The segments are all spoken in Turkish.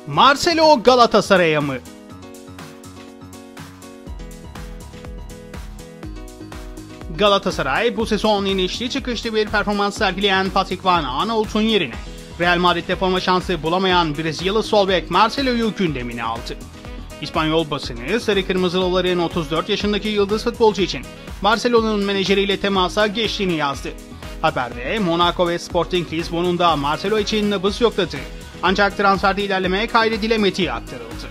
Marcelo Galatasaray'a mı? Galatasaray bu sezon inişli çıkışlı bir performans sergileyen Patrick Van Aanholt'un yerine Real Madrid'de forma şansı bulamayan Brezilyalı sol bek Marcelo'yu gündemine aldı. İspanyol basını sarı kırmızılıların 34 yaşındaki yıldız futbolcu için Marcelo'nun menajeriyle temasa geçtiğini yazdı. Haberde Monaco ve Sporting Lisbon'un da Marcelo için nabız yokladı. Ancak transferde ilerlemeye kaydedilemediği aktarıldı.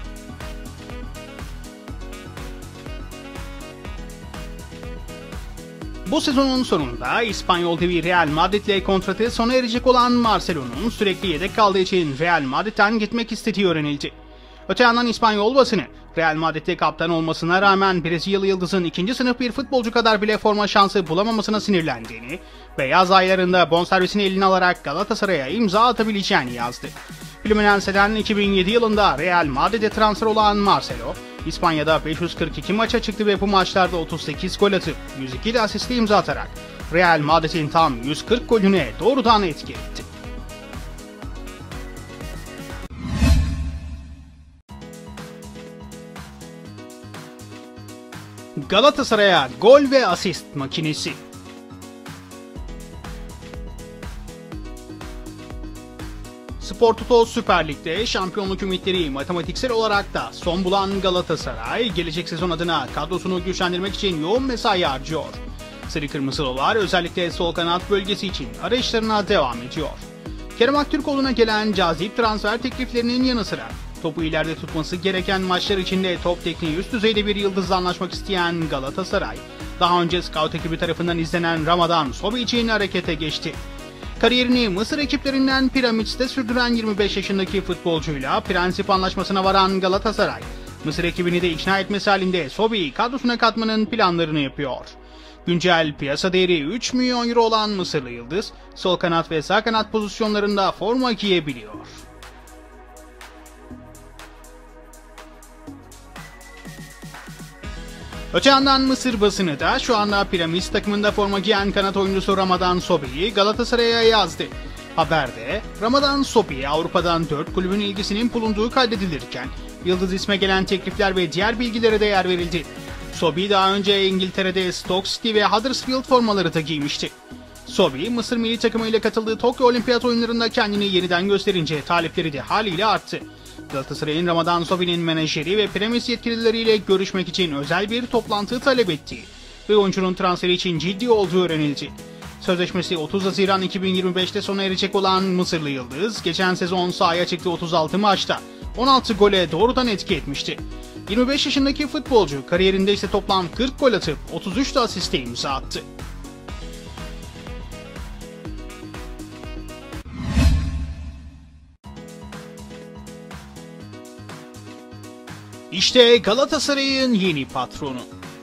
Bu sezonun sonunda İspanyol devi Real Madrid'le kontratı sona erecek olan Marcelo'nun sürekli yedek kaldığı için Real Madrid'den gitmek istediği öğrenildi. Öte yandan İspanyol basını Real Madrid'de kaptan olmasına rağmen Brezilyalı yıldızın ikinci sınıf bir futbolcu kadar bile forma şansı bulamamasına sinirlendiğini ve yaz aylarında bonservisini eline alarak Galatasaray'a imza atabileceğini yazdı. Fluminense'den 2007 yılında Real Madrid'e transfer olan Marcelo, İspanya'da 542 maça çıktı ve bu maçlarda 38 gol atıp 102 de asiste imza atarak Real Madrid'in tam 140 golüne doğrudan etki etti. Galatasaray'a gol ve asist makinesi. Spor Toto Süper Lig'de şampiyonluk ümitleri matematiksel olarak da son bulan Galatasaray, gelecek sezon adına kadrosunu güçlendirmek için yoğun mesai harcıyor. Sarı Kırmızılılar özellikle sol kanat bölgesi için arayışlarına devam ediyor. Kerem Aktürkoğlu'na gelen cazip transfer tekliflerinin yanı sıra topu ileride tutması gereken maçlar içinde top tekniği üst düzeyde bir yıldızla anlaşmak isteyen Galatasaray, daha önce scout ekibi tarafından izlenen Ramadan Sobhi için harekete geçti. Kariyerini Mısır ekiplerinden Piramit'te sürdüren 25 yaşındaki futbolcuyla prensip anlaşmasına varan Galatasaray, Mısır ekibini de ikna etmesi halinde Sobhi'yi kadrosuna katmanın planlarını yapıyor. Güncel piyasa değeri 3 milyon euro olan Mısırlı yıldız, sol kanat ve sağ kanat pozisyonlarında forma giyebiliyor. Öte yandan Mısır basını da şu anda Piramit takımında forma giyen kanat oyuncusu Ramadan Sobhi'yi Galatasaray'a yazdı. Haberde Ramadan Sobhi'ye Avrupa'dan 4 kulübün ilgisinin bulunduğu kaydedilirken yıldız isme gelen teklifler ve diğer bilgilere de yer verildi. Sobhi daha önce İngiltere'de Stoke City ve Huddersfield formaları da giymişti. Sobhi, Mısır milli takımıyla katıldığı Tokyo Olimpiyat oyunlarında kendini yeniden gösterince talipleri de haliyle arttı. Galatasaray'ın Ramadan Sobhi'nin menajeri ve Piramit yetkilileriyle görüşmek için özel bir toplantı talep ettiği ve oyuncunun transferi için ciddi olduğu öğrenildi. Sözleşmesi 30 Haziran 2025'te sona erecek olan Mısırlı yıldız, geçen sezon sahaya çıktığı 36 maçta 16 gole doğrudan etki etmişti. 25 yaşındaki futbolcu kariyerinde ise toplam 40 gol atıp 33 de asiste imza attı. İşte Galatasaray'ın yeni patronu.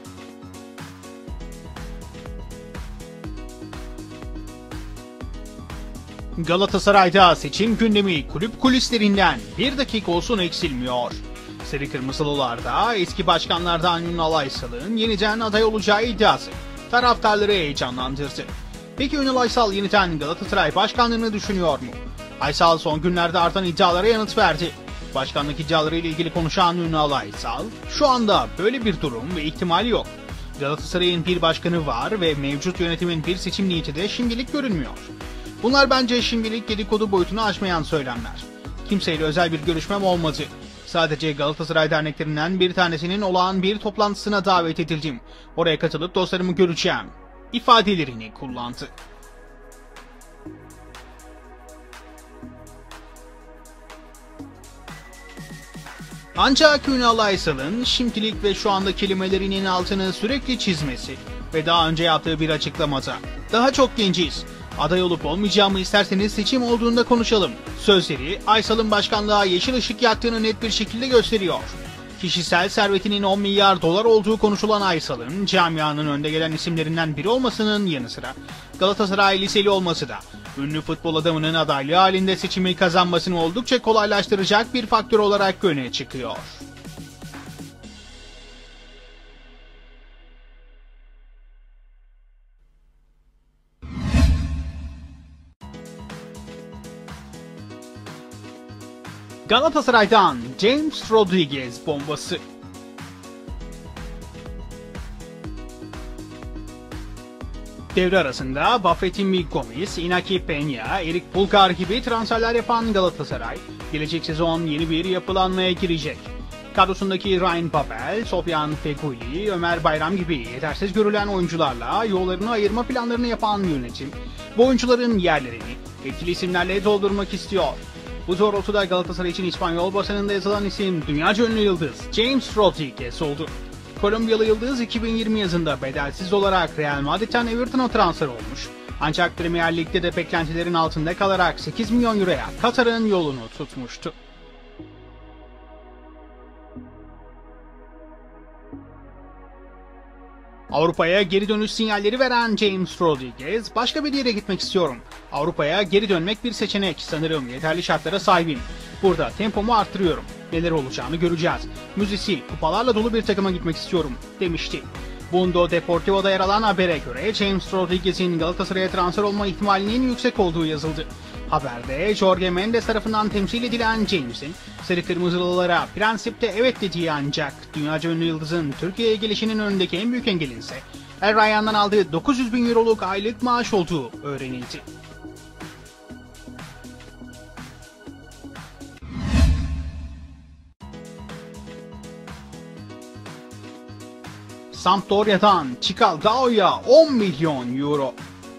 Galatasaray'da seçim gündemi kulüp kulislerinden bir dakika olsun eksilmiyor. Sarı Kırmızılılarda eski başkanlardan Ünal Aysal'ın yeniden aday olacağı iddiası taraftarları heyecanlandırdı. Peki Ünal Aysal yeniden Galatasaray başkanlığını düşünüyor mu? Aysal son günlerde artan iddialara yanıt verdi. Başkanlık iddiaları ile ilgili konuşan Ünal Aysal, şu anda böyle bir durum ve ihtimali yok. Galatasaray'ın bir başkanı var ve mevcut yönetimin bir seçim niyeti de şimdilik görünmüyor. Bunlar bence şimdilik dedikodu boyutunu aşmayan söylemler. Kimseyle özel bir görüşmem olmadı. Sadece Galatasaray derneklerinden bir tanesinin olağan bir toplantısına davet edildim. Oraya katılıp dostlarımı göreceğim ifadelerini kullandı. Ancak Ünal Aysal'ın şimdilik ve şu anda kelimelerinin altını sürekli çizmesi ve daha önce yaptığı bir açıklamada "Daha çok genciz. Aday olup olmayacağımı isterseniz seçim olduğunda konuşalım" sözleri Aysal'ın başkanlığa yeşil ışık yaktığını net bir şekilde gösteriyor. Kişisel servetinin 10 milyar dolar olduğu konuşulan Aysal'ın camianın önde gelen isimlerinden biri olmasının yanı sıra Galatasaray liseli olması da ünlü futbol adamının adaylığı halinde seçimi kazanmasını oldukça kolaylaştıracak bir faktör olarak öne çıkıyor. Galatasaray'dan James Rodriguez bombası. Devre arasında Bafétimbi Gomis, Inaki Peña, Erik Pulgar gibi transferler yapan Galatasaray, gelecek sezon yeni bir yapılanmaya girecek. Kadrosundaki Ryan Babel, Sofyan Feghouli, Ömer Bayram gibi yetersiz görülen oyuncularla yollarını ayırma planlarını yapan yönetim, bu oyuncuların yerlerini etkili isimlerle doldurmak istiyor. Bu doğrultuda Galatasaray için İspanyol basınında yazılan isim dünyaca ünlü yıldız James Rodriguez oldu. Kolombiyalı yıldız 2020 yazında bedelsiz olarak Real Madrid'den Everton'a transfer olmuş. Ancak Premier Lig'de de beklentilerin altında kalarak 8 milyon euroya Katar'ın yolunu tutmuştu. Avrupa'ya geri dönüş sinyalleri veren James Rodriguez, başka bir yere gitmek istiyorum. Avrupa'ya geri dönmek bir seçenek. Sanırım yeterli şartlara sahibim. Burada tempomu arttırıyorum. Neler olacağını göreceğiz. Müzisi, kupalarla dolu bir takıma gitmek istiyorum, demişti. Mundo Deportivo'da yer alan habere göre James Rodriguez'in Galatasaray'a transfer olma ihtimalinin yüksek olduğu yazıldı. Haberde Jorge Mendes tarafından temsil edilen James'in sarı kırmızılılara prensipte evet dediği, ancak dünyaca ünlü yıldızın Türkiye'ye gelişinin önündeki en büyük engelin ise El Rayyan'dan aldığı 900 bin euroluk aylık maaş olduğu öğrenildi. Sampdoria'dan Çikaldao'ya 10 milyon euro.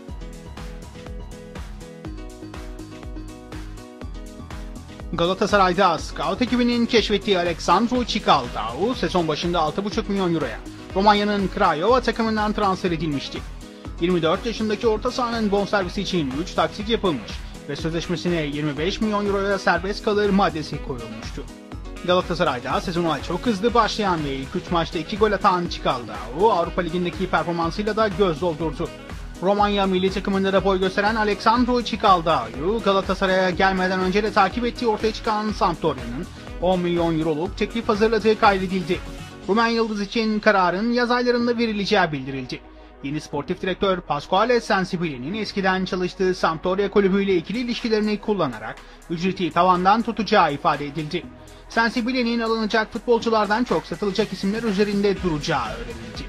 Galatasaray'da scout ekibinin keşfettiği Alexandru Çikaldao sezon başında 6,5 milyon euroya Romanya'nın Craiova takımından transfer edilmişti. 24 yaşındaki orta sahanın bonservisi için 3 taksit yapılmış ve sözleşmesine 25 milyon euroya serbest kalır maddesi koyulmuştu. Galatasaray'da sezona çok hızlı başlayan ve ilk 3 maçta 2 gol atan Çikaldao Avrupa Ligi'ndeki performansıyla da göz doldurdu. Romanya milli takımında da boy gösteren Alexandru Çikaldao'yu Galatasaray'a gelmeden önce de takip ettiği ortaya çıkan Sampdoria'nın 10 milyon euroluk teklif hazırladığı kaydedildi. Rumen yıldız için kararın yaz aylarında verileceği bildirildi. Yeni sportif direktör Pasquale Sensibili'nin eskiden çalıştığı Sampdoria kulübüyle ikili ilişkilerini kullanarak ücreti tavandan tutacağı ifade edildi. Sensibili'nin alınacak futbolculardan çok satılacak isimler üzerinde duracağı öğrenildi.